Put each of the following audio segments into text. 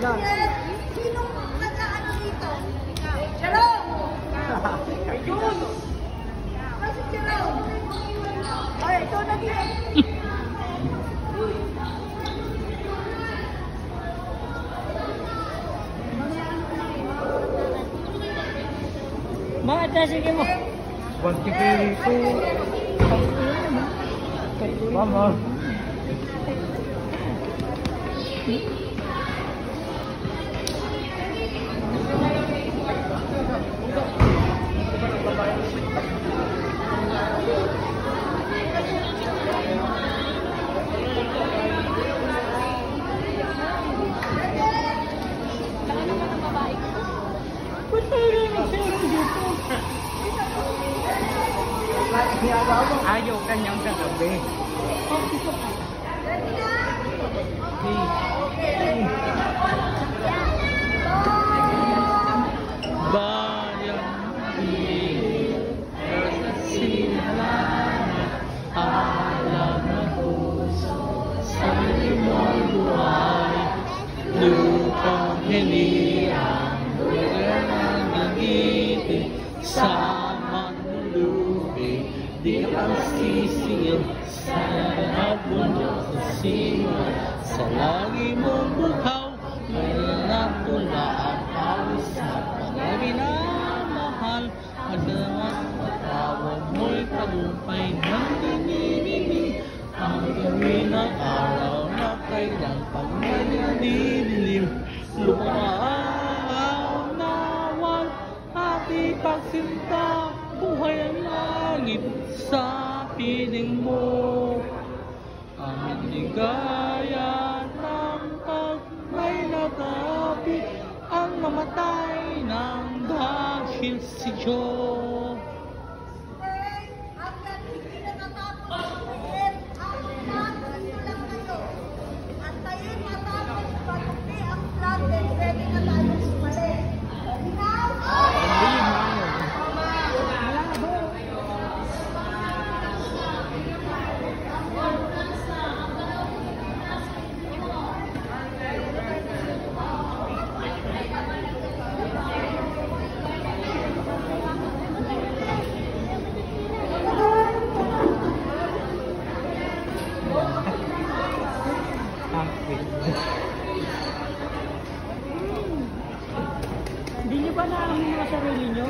Sinong ano dito? Shalom! Ayun! Kasi shalom! Ay, ito na din! Bakit na sige mo? 22. Mama. Ayaw kanyang kagabi. Bayang hindi sila alam na puso sa limang buhay lupang hiniyang lugar ng nagitin sa manlulubi di ang sisingin sa hapon sa sima sa lagi mong bukaw ngayon na tula ang awis sa panaminamahal madalas matawag mo'y tagumpay ng dinininig ang gawin ng araw na kailan pag may nadidilim lumaang nawan ating pagsinta buhay ang langit sa piling mo ang ligaya ng pag may nagapit ang mamatay ng dahil si Diyos. Hanggang hindi na natapos ang liit, ang nagpapalito lang kayo. Antayin matapos pagkati ang flag and ready na tayo sumali. Hindi nyo ba naamin mga sarili nyo?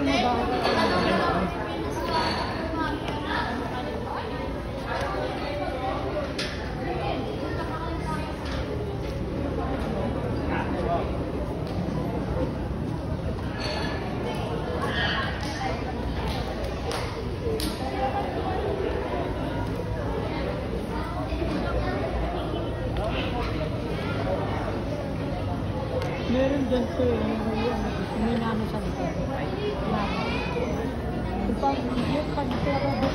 Meron dyan sir, may namin sa likod. Kapag yung pag-pero